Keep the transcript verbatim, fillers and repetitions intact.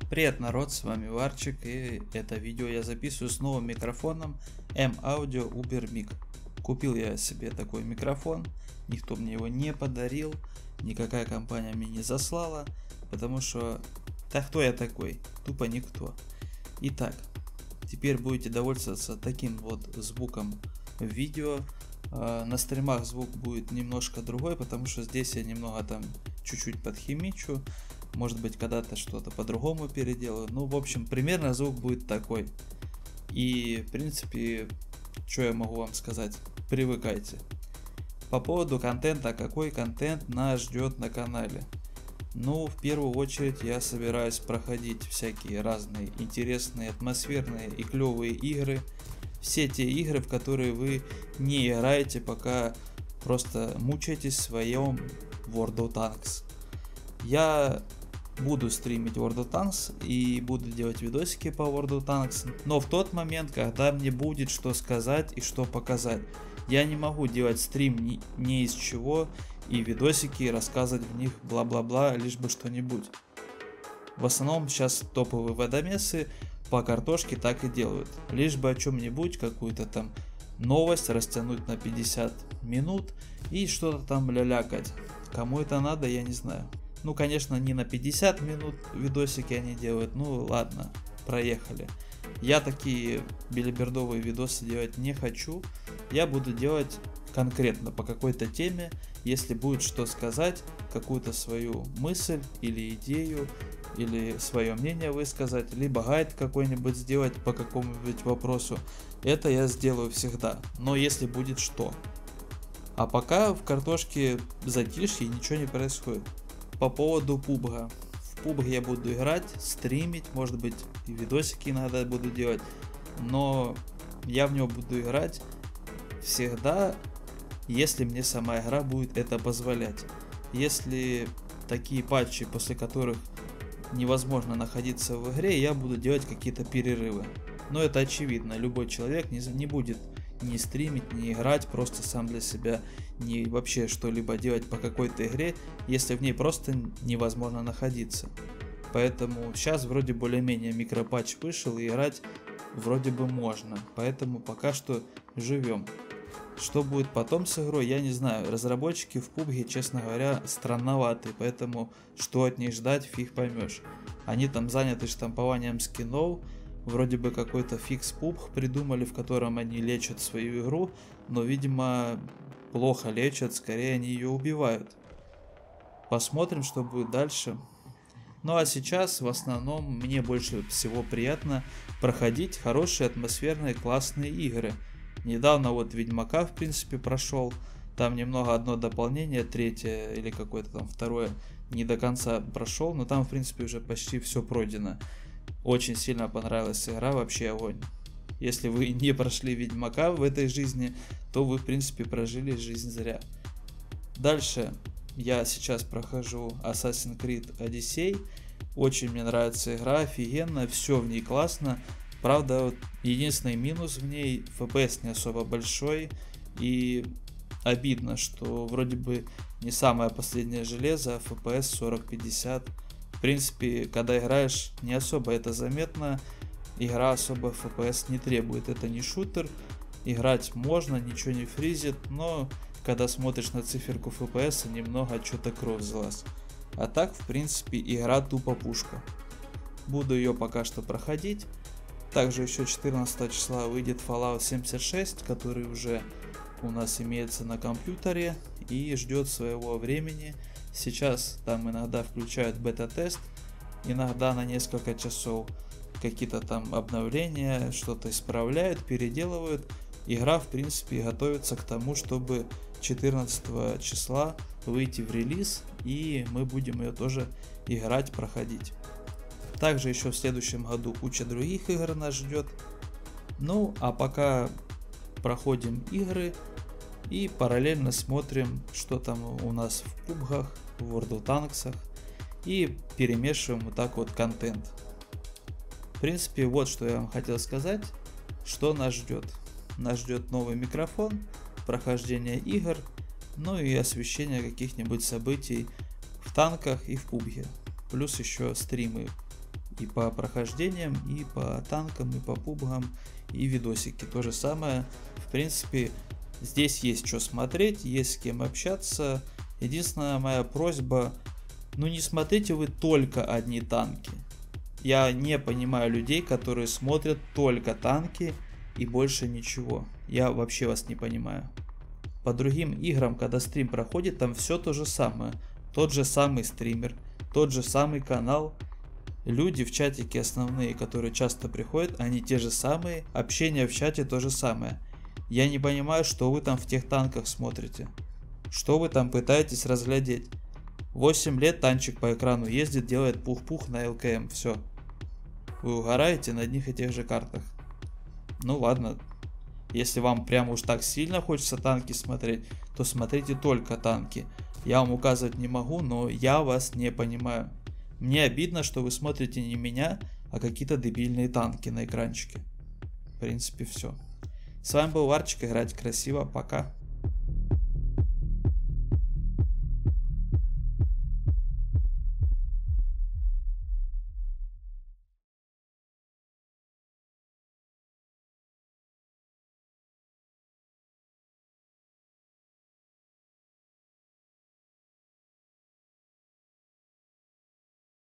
Привет, народ, с вами Варчик, и это видео я записываю с новым микрофоном M-Audio Uber Mic. Купил я себе такой микрофон, никто мне его не подарил, никакая компания мне не заслала, потому что, да кто я такой, тупо никто. Итак, теперь будете довольствоваться таким вот звуком в видео. На стримах звук будет немножко другой, потому что здесь я немного там чуть-чуть подхимичу. Может быть, когда-то что-то по-другому переделаю. Ну, в общем, примерно звук будет такой. И, в принципе, что я могу вам сказать? Привыкайте. По поводу контента, какой контент нас ждет на канале? Ну, в первую очередь, я собираюсь проходить всякие разные интересные, атмосферные и клевые игры. Все те игры, в которые вы не играете, пока просто мучаетесь в своем World of Tanks. Я буду стримить World of Tanks и буду делать видосики по World of Tanks, но в тот момент, когда мне будет что сказать и что показать. Я не могу делать стрим ни, ни из чего и видосики, и рассказывать в них бла-бла-бла, лишь бы что-нибудь. В основном сейчас топовые водомесы по картошке так и делают. Лишь бы о чем-нибудь, какую-то там новость растянуть на пятьдесят минут и что-то там лялякать. Кому это надо, я не знаю. Ну, конечно, не на пятьдесят минут видосики они делают, ну ладно, проехали. Я такие белибердовые видосы делать не хочу, я буду делать конкретно по какой-то теме, если будет что сказать, какую-то свою мысль или идею, или свое мнение высказать, либо гайд какой-нибудь сделать по какому-нибудь вопросу, это я сделаю всегда, но если будет что. А пока в картошке затишье, ничего не происходит. По поводу пубга. В пубг я буду играть, стримить, может быть и видосики иногда буду делать, но я в него буду играть всегда, если мне сама игра будет это позволять. Если такие патчи, после которых невозможно находиться в игре, я буду делать какие-то перерывы. Но это очевидно, любой человек не, не будет не стримить, не играть, просто сам для себя, не вообще что-либо делать по какой-то игре, если в ней просто невозможно находиться. Поэтому сейчас вроде более-менее микропатч вышел и играть вроде бы можно, поэтому пока что живем. Что будет потом с игрой, я не знаю. Разработчики в пубге, честно говоря, странноваты, поэтому что от них ждать, фиг поймешь. Они там заняты штампованием скинов. Вроде бы какой-то фикс пубг придумали, в котором они лечат свою игру, но, видимо, плохо лечат, скорее они ее убивают. Посмотрим, что будет дальше. Ну а сейчас, в основном, мне больше всего приятно проходить хорошие, атмосферные, классные игры. Недавно вот Ведьмака, в принципе, прошел. Там немного одно дополнение, третье или какое-то там второе не до конца прошел, но там, в принципе, уже почти все пройдено. Очень сильно понравилась игра, вообще огонь. Если вы не прошли Ведьмака в этой жизни, то вы, в принципе, прожили жизнь зря. Дальше я сейчас прохожу Assassin's Creed Odyssey. Очень мне нравится игра, офигенно, все в ней классно. Правда, вот единственный минус в ней, эф пи эс не особо большой. И обидно, что вроде бы не самое последнее железо, а эф пи эс сорок пятьдесят. В принципе, когда играешь, не особо это заметно, игра особо эф пи эс не требует, это не шутер, играть можно, ничего не фризит, но когда смотришь на циферку эф пи эс, немного что-то кровь взялась. А так, в принципе, игра тупо пушка. Буду ее пока что проходить. Также еще четырнадцатого числа выйдет Fallout семьдесят шесть, который уже у нас имеется на компьютере и ждет своего времени. Сейчас там иногда включают бета-тест, иногда на несколько часов какие-то там обновления, что-то исправляют, переделывают. Игра, в принципе, готовится к тому, чтобы четырнадцатого числа выйти в релиз, и мы будем ее тоже играть, проходить. Также еще в следующем году куча других игр нас ждет. Ну, а пока проходим игры и параллельно смотрим, что там у нас в пубгах, в World of Tanks, и перемешиваем вот так вот контент. В принципе, вот что я вам хотел сказать, что нас ждет. Нас ждет новый микрофон, прохождение игр, ну и освещение каких-нибудь событий в танках и в пубге. Плюс еще стримы И по прохождениям, и по танкам, и по пубгам, и видосики. То же самое. В принципе, здесь есть что смотреть, есть с кем общаться. Единственная моя просьба, ну не смотрите вы только одни танки. Я не понимаю людей, которые смотрят только танки и больше ничего. Я вообще вас не понимаю. По другим играм, когда стрим проходит, там все то же самое. Тот же самый стример, тот же самый канал. Люди в чатике основные, которые часто приходят, они те же самые. Общение в чате то же самое. Я не понимаю, что вы там в тех танках смотрите. Что вы там пытаетесь разглядеть? восемь лет танчик по экрану ездит, делает пух-пух на ЛКМ. Все. Вы угораете на одних и тех же картах. Ну ладно. Если вам прям уж так сильно хочется танки смотреть, то смотрите только танки. Я вам указывать не могу, но я вас не понимаю. Мне обидно, что вы смотрите не меня, а какие-то дебильные танки на экранчике. В принципе, все. С вами был Варчик. Играть красиво. Пока.